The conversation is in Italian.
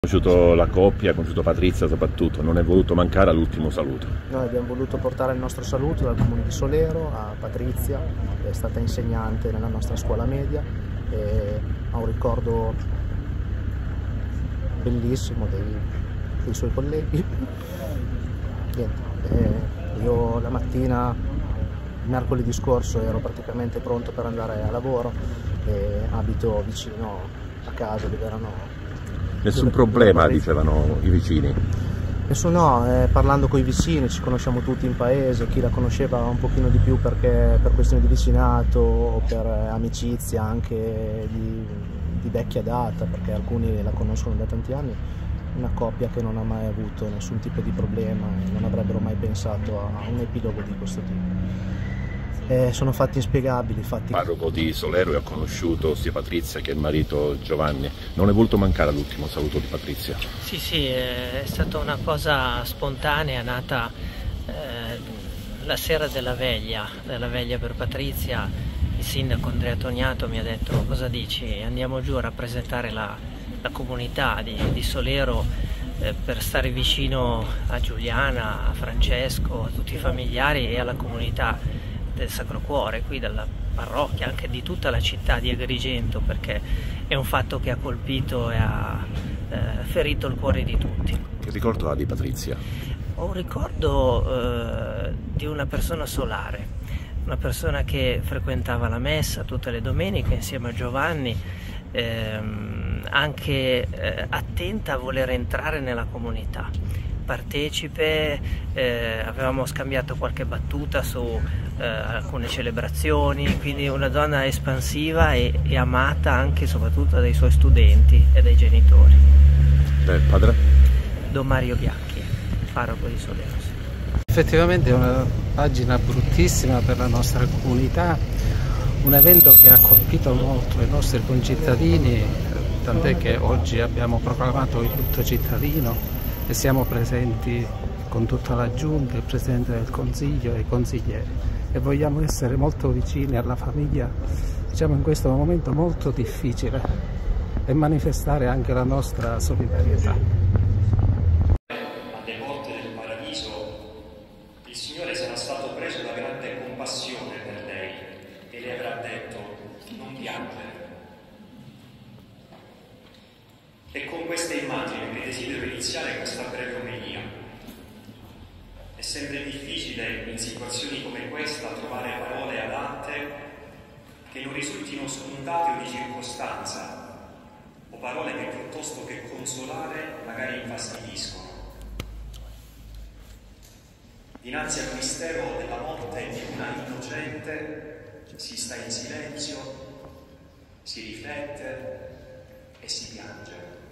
Conosciuto la coppia, conosciuto Patrizia soprattutto, non è voluto mancare all'ultimo saluto. Noi abbiamo voluto portare il nostro saluto dal comune di Solero a Patrizia, che è stata insegnante nella nostra scuola media e ha un ricordo bellissimo dei suoi colleghi. Io la mattina, mercoledì scorso, ero praticamente pronto per andare a lavoro e abito vicino a casa dove erano. Nessun problema, dicevano i vicini. No, parlando con i vicini, ci conosciamo tutti in paese, chi la conosceva un pochino di più perché per questioni di vicinato o per amicizia anche di vecchia data, perché alcuni la conoscono da tanti anni, una coppia che non ha mai avuto nessun tipo di problema e non avrebbero mai pensato a un epilogo di questo tipo. Sono fatti inspiegabili. Parroco di Solero e ho conosciuto sia Patrizia che il marito Giovanni. Non è voluto mancare all'ultimo saluto di Patrizia? Sì, è stata una cosa spontanea, nata la sera della veglia per Patrizia. Il sindaco Andrea Toniato mi ha detto: cosa dici? Andiamo giù a rappresentare la comunità di Solero per stare vicino a Giuliana, a Francesco, a tutti i familiari e alla comunità del Sacro Cuore, qui della parrocchia, anche di tutta la città di Agrigento, perché è un fatto che ha colpito e ha ferito il cuore di tutti. Che ricordo ha di Patrizia? Ho un ricordo di una persona solare, una persona che frequentava la messa tutte le domeniche insieme a Giovanni, anche attenta a voler entrare nella comunità, partecipe, avevamo scambiato qualche battuta su alcune celebrazioni, quindi una donna espansiva e amata anche e soprattutto dai suoi studenti e dai genitori. Padre? Don Mario Bianchi, parroco di Solero. Effettivamente è una pagina bruttissima per la nostra comunità, un evento che ha colpito molto i nostri concittadini, tant'è che oggi abbiamo proclamato il lutto cittadino e siamo presenti con tutta la giunta, il Presidente del Consiglio e i consiglieri, e vogliamo essere molto vicini alla famiglia, diciamo, in questo momento molto difficile, e manifestare anche la nostra solidarietà. Alle porte del paradiso il Signore sarà stato preso da grande compassione per lei e le avrà detto: non piangere. E con queste immagini che desidero iniziare questa breve omelia. È sempre difficile in situazioni come questa trovare parole adatte che non risultino scontate o di circostanza, o parole che piuttosto che consolare magari infastidiscono. Dinanzi al mistero della morte di una innocente si sta in silenzio, si riflette e si piange.